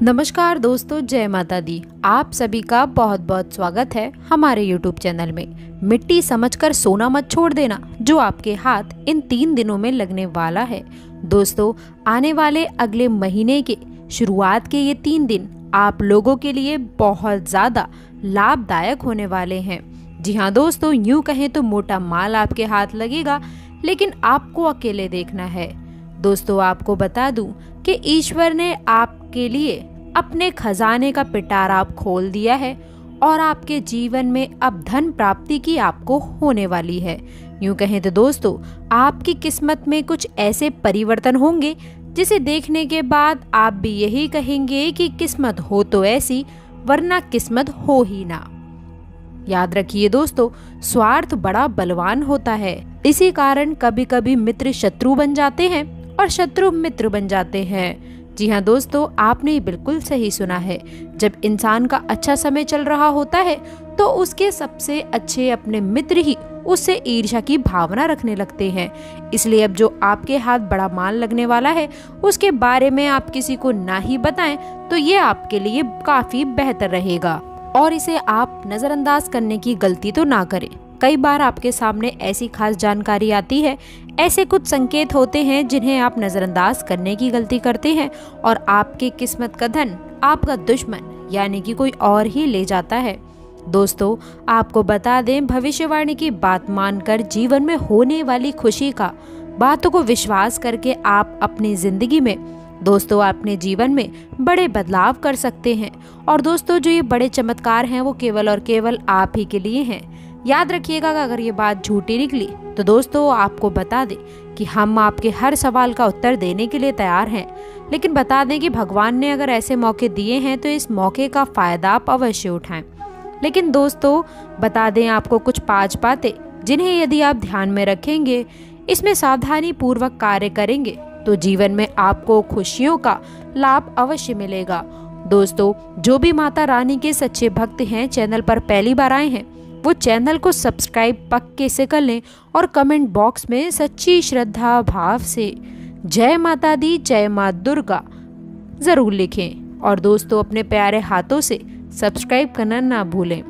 नमस्कार दोस्तों, जय माता दी। आप सभी का बहुत बहुत स्वागत है हमारे YouTube चैनल में। मिट्टी समझकर सोना मत छोड़ देना, जो आपके हाथ इन 3 दिनों में लगने वाला है। दोस्तों, आने वाले अगले महीने के शुरुआत के ये 3 दिन आप लोगों के लिए बहुत ज़्यादा लाभदायक होने वाले हैं। जी हाँ दोस्तों, यूँ कहें तो मोटा माल आपके हाथ लगेगा, लेकिन आपको अकेले देखना है। दोस्तों, आपको बता दूं कि ईश्वर ने आपके लिए अपने खजाने का पिटारा खोल दिया है और आपके जीवन में अब धन प्राप्ति की आपको होने वाली है। यूं कहें तो दोस्तों, आपकी किस्मत में कुछ ऐसे परिवर्तन होंगे जिसे देखने के बाद आप भी यही कहेंगे कि किस्मत हो तो ऐसी, वरना किस्मत हो ही ना। याद रखिए दोस्तों, स्वार्थ बड़ा बलवान होता है। इसी कारण कभी कभी मित्र शत्रु बन जाते हैं और शत्रु मित्र बन जाते हैं। जी हाँ दोस्तों, आपने बिल्कुल सही सुना है। जब इंसान का अच्छा समय चल रहा होता है तो उसके सबसे अच्छे अपने मित्र ही उससे ईर्ष्या की भावना रखने लगते हैं। इसलिए अब जो आपके हाथ बड़ा माल लगने वाला है, उसके बारे में आप किसी को ना ही बताएं तो ये आपके लिए काफी बेहतर रहेगा। और इसे आप नजरअंदाज करने की गलती तो ना करें। कई बार आपके सामने ऐसी खास जानकारी आती है, ऐसे कुछ संकेत होते हैं जिन्हें आप नजरअंदाज करने की गलती करते हैं और आपकी किस्मत का धन आपका दुश्मन यानी कि कोई और ही ले जाता है। दोस्तों, आपको बता दें, भविष्यवाणी की बात मानकर जीवन में होने वाली खुशी का बातों को विश्वास करके आप अपनी जिंदगी में दोस्तों अपने जीवन में बड़े बदलाव कर सकते हैं। और दोस्तों, जो ये बड़े चमत्कार हैं वो केवल और केवल आप ही के लिए हैं। याद रखिएगा, अगर ये बात झूठी निकली तो दोस्तों आपको बता दें कि हम आपके हर सवाल का उत्तर देने के लिए तैयार हैं। लेकिन बता दें कि भगवान ने अगर ऐसे मौके दिए हैं तो इस मौके का फायदा आप अवश्य उठाएं। लेकिन दोस्तों, बता दें आपको कुछ 5 बातें जिन्हें यदि आप ध्यान में रखेंगे, इसमें सावधानी पूर्वक कार्य करेंगे तो जीवन में आपको खुशियों का लाभ अवश्य मिलेगा। दोस्तों, जो भी माता रानी के सच्चे भक्त हैं, चैनल पर पहली बार आए हैं, वो चैनल को सब्सक्राइब पक्के से कर लें और कमेंट बॉक्स में सच्ची श्रद्धा भाव से जय माता दी, जय माँ दुर्गा जरूर लिखें। और दोस्तों, अपने प्यारे हाथों से सब्सक्राइब करना ना भूलें,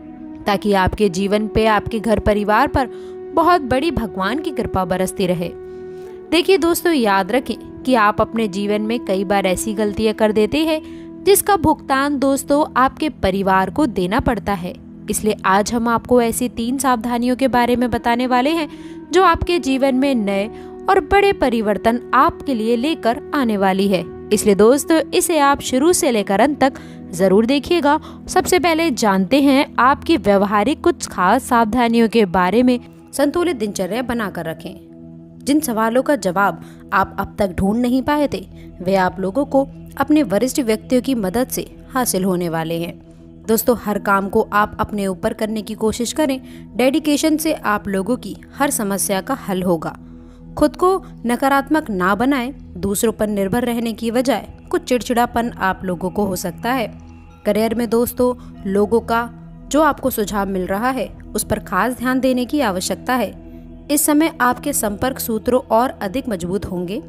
ताकि आपके जीवन पे, आपके घर परिवार पर बहुत बड़ी भगवान की कृपा बरसती रहे। देखिए दोस्तों, याद रखें कि आप अपने जीवन में कई बार ऐसी गलतियां कर देते हैं जिसका भुगतान दोस्तों आपके परिवार को देना पड़ता है। इसलिए आज हम आपको ऐसी 3 सावधानियों के बारे में बताने वाले हैं जो आपके जीवन में नए और बड़े परिवर्तन आपके लिए लेकर आने वाली है। इसलिए दोस्तों, इसे आप शुरू से लेकर अंत तक जरूर देखिएगा। सबसे पहले जानते हैं आपकी व्यवहारिक कुछ खास सावधानियों के बारे में। संतुलित दिनचर्या बनाकर रखें। जिन सवालों का जवाब आप अब तक ढूंढ नहीं पाए थे, वे आप लोगों को अपने वरिष्ठ व्यक्तियों की मदद से हासिल होने वाले हैं। दोस्तों, हर काम को आप अपने ऊपर करने की कोशिश करें। डेडिकेशन से आप लोगों की हर समस्या का हल होगा। खुद को नकारात्मक ना बनाएं। दूसरों पर निर्भर रहने की बजाय कुछ चिड़चिड़ापन आप लोगों को हो सकता है। करियर में दोस्तों, लोगों का जो आपको सुझाव मिल रहा है उस पर खास ध्यान देने की आवश्यकता है। इस समय आपके संपर्क सूत्रों और अधिक मजबूत होंगे,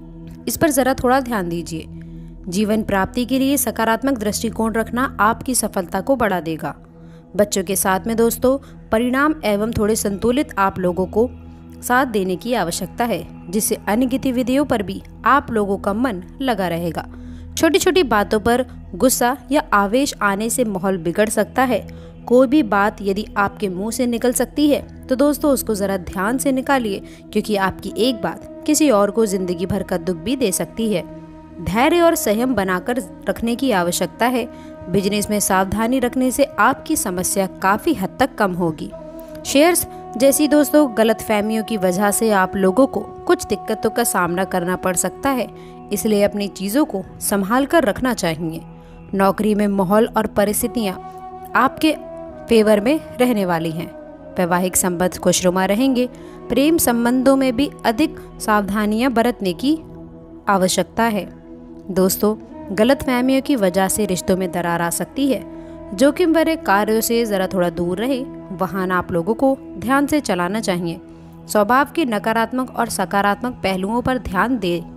इस पर जरा थोड़ा ध्यान दीजिए। जीवन प्राप्ति के लिए सकारात्मक दृष्टिकोण रखना आपकी सफलता को बढ़ा देगा। बच्चों के साथ में दोस्तों, परिणाम एवं थोड़े संतुलित आप लोगों को साथ देने की आवश्यकता है, जिससे अन्य गतिविधियों पर भी आप लोगों का मन लगा रहेगा। छोटी छोटी बातों पर गुस्सा या आवेश आने से माहौल बिगड़ सकता है। कोई भी बात यदि आपके मुंह से निकल सकती है तो दोस्तों उसको जरा ध्यान से निकालिए, क्योंकि आपकी एक बात किसी और को जिंदगी भर का दुख भी दे सकती है। धैर्य और संयम बनाकर रखने की आवश्यकता है। बिजनेस में सावधानी रखने से आपकी समस्या काफी हद तक कम होगी। शेयर्स जैसी दोस्तों गलतफहमियों की वजह से आप लोगों को कुछ दिक्कतों का सामना करना पड़ सकता है, इसलिए अपनी चीजों को संभाल कर रखना चाहिए। नौकरी में माहौल और परिस्थितियां आपके फेवर में रहने वाली हैं। वैवाहिक संबंध खुशनुमा रहेंगे। प्रेम संबंधों में भी अधिक सावधानियां बरतने की आवश्यकता है। दोस्तों, गलतफहमियों की वजह से रिश्तों में दरार आ सकती है। जोखिम भरे कार्यों से जरा थोड़ा दूर रहे। वाहन आप लोगों को ध्यान से चलाना चाहिए। स्वभाव के नकारात्मक और सकारात्मक पहलुओं पर ध्यान दें।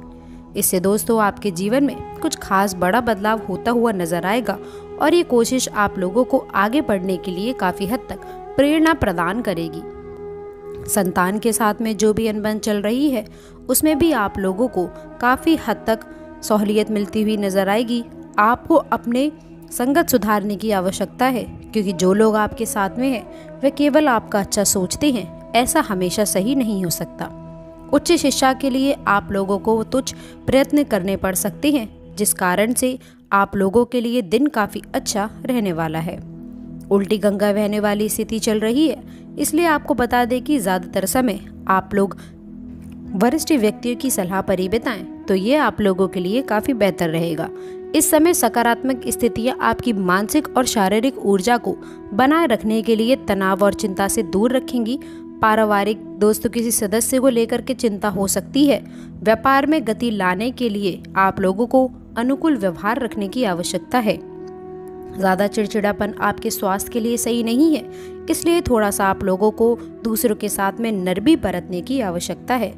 इससे दोस्तों आपके जीवन में कुछ खास बड़ा बदलाव होता हुआ नजर आएगा और ये कोशिश आप लोगों को आगे बढ़ने के लिए काफी हद तक प्रेरणा प्रदान करेगी। संतान के साथ में जो भी अनबन चल रही है उसमें भी आप लोगों को काफी हद तक सहूलियत मिलती हुई नजर आएगी। आपको अपने संगत सुधारने की आवश्यकता है, क्योंकि जो लोग आपके साथ में हैं वे केवल आपका अच्छा सोचते हैं, ऐसा हमेशा सही नहीं हो सकता। उच्च शिक्षा के लिए आप लोगों को तुच्छ प्रयत्न करने पड़ सकते हैं, जिस कारण से आप लोगों के लिए दिन काफी अच्छा रहने वाला है। उल्टी गंगा बहने वाली स्थिति चल रही है, इसलिए आपको बता दें कि ज्यादातर समय आप लोग वरिष्ठ व्यक्तियों की सलाह पर ही बिताएं, तो ये आप लोगों के लिए काफी बेहतर रहेगा। इस समय सकारात्मक स्थितियां आपकी मानसिक और शारीरिक ऊर्जा को बनाए रखने के लिए तनाव और चिंता से दूर रखेंगी। पारिवारिक दोस्तों किसी सदस्य को लेकर के चिंता हो सकती है। व्यापार में गति लाने के लिए आप लोगों को अनुकूल व्यवहार रखने की आवश्यकता है। ज्यादा चिड़चिड़ापन आपके स्वास्थ्य के लिए सही नहीं है, इसलिए थोड़ा सा आप लोगों को दूसरों के साथ में नरमी बरतने की आवश्यकता है,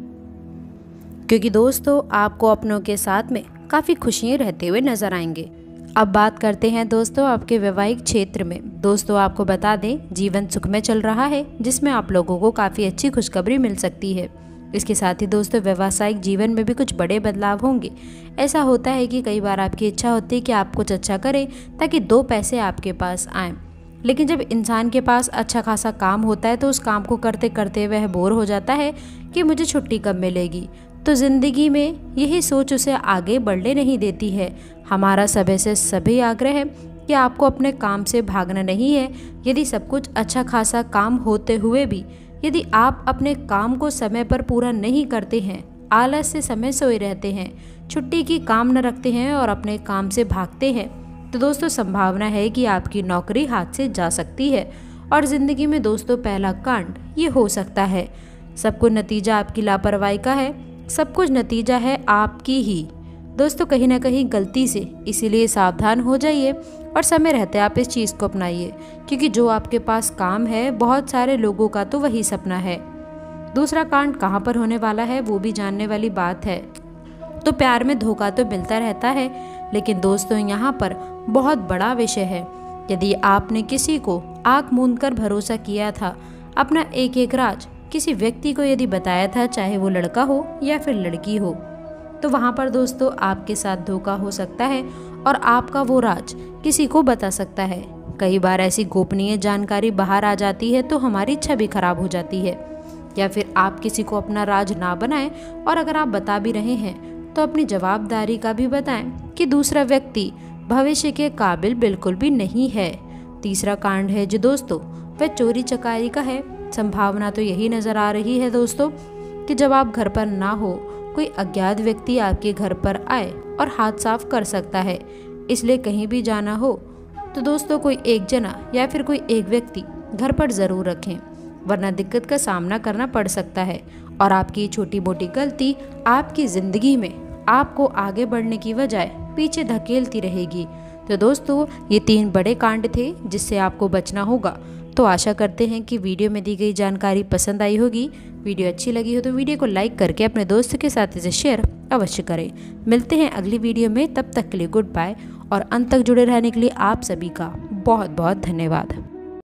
क्योंकि दोस्तों आपको अपनों के साथ में काफी खुशियां रहते हुए नजर आएंगे। अब बात करते हैं दोस्तों आपके वैवाहिक क्षेत्र में। दोस्तों आपको बता दें जीवन सुखमय चल रहा है, जिसमें आप लोगों को काफी अच्छी खुशखबरी मिल सकती है। इसके साथ ही दोस्तों व्यावसायिक जीवन में भी कुछ बड़े बदलाव होंगे। ऐसा होता है कि कई बार आपकी इच्छा होती है कि आप कुछ अच्छा करें ताकि दो पैसे आपके पास आएं, लेकिन जब इंसान के पास अच्छा खासा काम होता है तो उस काम को करते करते वह बोर हो जाता है कि मुझे छुट्टी कब मिलेगी। तो जिंदगी में यही सोच उसे आगे बढ़ने नहीं देती है। हमारा सभी से सभी आग्रह है कि आपको अपने काम से भागना नहीं है। यदि सब कुछ अच्छा खासा काम होते हुए भी यदि आप अपने काम को समय पर पूरा नहीं करते हैं, आलस से समय सोए रहते हैं, छुट्टी की काम न रखते हैं और अपने काम से भागते हैं, तो दोस्तों संभावना है कि आपकी नौकरी हाथ से जा सकती है। और जिंदगी में दोस्तों पहला कांड ये हो सकता है। सब कुछ नतीजा आपकी लापरवाही का है, सब कुछ नतीजा है आपकी ही दोस्तों कहीं ना कहीं गलती से। इसीलिए सावधान हो जाइए और समय रहते आप इस चीज़ को अपनाइए, क्योंकि जो आपके पास काम है बहुत सारे लोगों का तो वही सपना है। दूसरा कांड कहाँ पर होने वाला है वो भी जानने वाली बात है। तो प्यार में धोखा तो मिलता रहता है, लेकिन दोस्तों यहाँ पर बहुत बड़ा विषय है। यदि आपने किसी को आंख मूंद कर भरोसा किया था, अपना एक एक राज किसी व्यक्ति को यदि बताया था, चाहे वो लड़का हो या फिर लड़की हो, तो वहाँ पर दोस्तों आपके साथ धोखा हो सकता है और आपका वो राज किसी को बता सकता है। कई बार ऐसी गोपनीय जानकारी बाहर आ जाती है तो हमारी छवि खराब हो जाती है। या फिर आप किसी को अपना राज ना बनाएं, और अगर आप बता भी रहे हैं तो अपनी जवाबदारी का भी बताएं कि दूसरा व्यक्ति भविष्य के काबिल बिल्कुल भी नहीं है। तीसरा कांड है जो दोस्तों वह चोरी चकारी का है। संभावना तो यही नजर आ रही है दोस्तों कि जब आप घर पर ना हो, कोई अज्ञात व्यक्ति आपके घर पर आए और हाथ साफ कर सकता है। इसलिए कहीं भी जाना हो तो दोस्तों कोई एक जना या फिर कोई एक व्यक्ति घर पर जरूर रखें, वरना दिक्कत का सामना करना पड़ सकता है और आपकी छोटी मोटी गलती आपकी जिंदगी में आपको आगे बढ़ने की बजाय पीछे धकेलती रहेगी। तो दोस्तों ये 3 बड़े कांड थे जिससे आपको बचना होगा। तो आशा करते हैं कि वीडियो में दी गई जानकारी पसंद आई होगी। वीडियो अच्छी लगी हो तो वीडियो को लाइक करके अपने दोस्तों के साथ इसे शेयर अवश्य करें। मिलते हैं अगली वीडियो में, तब तक के लिए गुड बाय और अंत तक जुड़े रहने के लिए आप सभी का बहुत बहुत धन्यवाद।